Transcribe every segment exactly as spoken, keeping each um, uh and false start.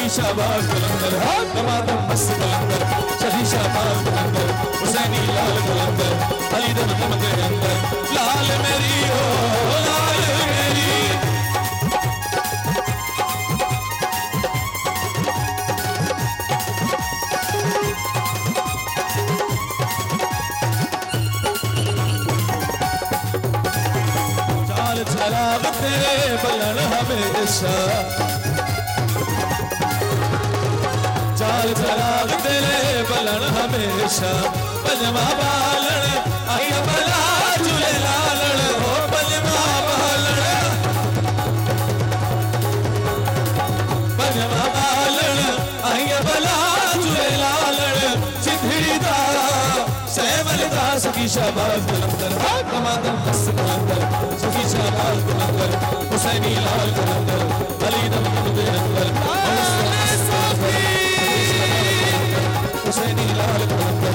शाहबाज कलंदर दमादम मस्त कलंदर शफी शाहबाज कलंदर हुसैनी लाल कलंदर अली दम दम के अंदर लाल मेरी ओ लाल मेरी चाल चराग तेरे बलन हमेशा चाल चराग तेरे बलन हमेशा पंजवा बालन आई बला झूले लालन हो पंजवा बालन पंजवा बालन आई बला झूले लालन सिद्धड़ी दा सैमल दा सखी शाहबाज कलंदर दमादम मस्त कलंदर सखी शाहबाज कलंदर हुसैनी लाल कलंदर अली दम दम के अंदर हुसैनी लाल कलंदर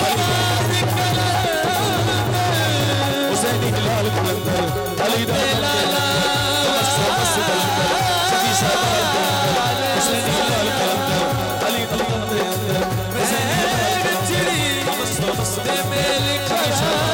हुसैनी लाल कलंदर अली दम मस्त मस्त कलंदर सखी शाहबाज कलंदर हुसैनी लाल कलंदर अली दम दम के अंदर हुसैनी लाल कलंदर मस्त मस्त मेल